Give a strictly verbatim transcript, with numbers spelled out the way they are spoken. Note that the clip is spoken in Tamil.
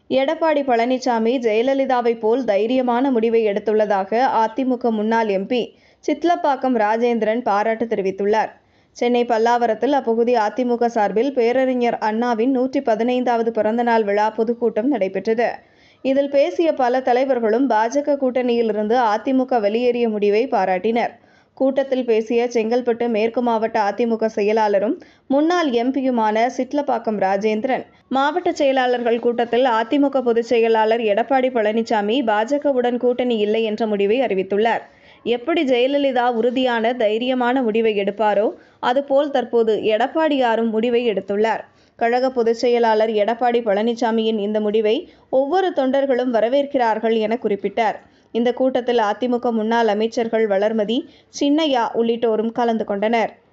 எடப்பாடி பழனிசாமி ஜெயலலிதாவை போல் தைரியமான முடிவை எடுத்துள்ளதாக அதிமுக முன்னாள் எம்பி சிட்லப்பாக்கம் ராஜேந்திரன் பாராட்டு தெரிவித்துள்ளார். சென்னை பல்லாவரத்தில் அப்பகுதி அதிமுக சார்பில் பேரறிஞர் அண்ணாவின் நூற்றி பதினைந்தாவது பிறந்தநாள் விழா பொதுக்கூட்டம் நடைபெற்றது. இதில் பேசிய பல தலைவர்களும் பாஜக கூட்டணியிலிருந்து அதிமுக வெளியேறிய முடிவை பாராட்டினர். கூட்டத்தில் பேசிய செங்கல்பட்டு மேற்கு மாவட்ட அதிமுக செயலாளரும் முன்னாள் எம்பியுமான சிட்லப்பாக்கம் ராஜேந்திரன், மாவட்ட செயலாளர்கள் கூட்டத்தில் அதிமுக பொதுச் செயலாளர் எடப்பாடி பழனிசாமி பாஜகவுடன் கூட்டணி இல்லை என்ற முடிவை அறிவித்துள்ளார். எப்படி ஜெயலலிதா உறுதியான தைரியமான முடிவை எடுப்பாரோ அதுபோல் தற்போது எடப்பாடியாரும் முடிவை எடுத்துள்ளார். கழக பொதுச் செயலாளர் எடப்பாடி பழனிசாமியின் இந்த முடிவை ஒவ்வொரு தொண்டர்களும் வரவேற்கிறார்கள் என குறிப்பிட்டார். இந்த கூட்டத்தில் அதிமுக முன்னாள் அமைச்சர்கள் வளர்மதி, சின்னையா உள்ளிட்டோரும் கலந்து கொண்டனர்.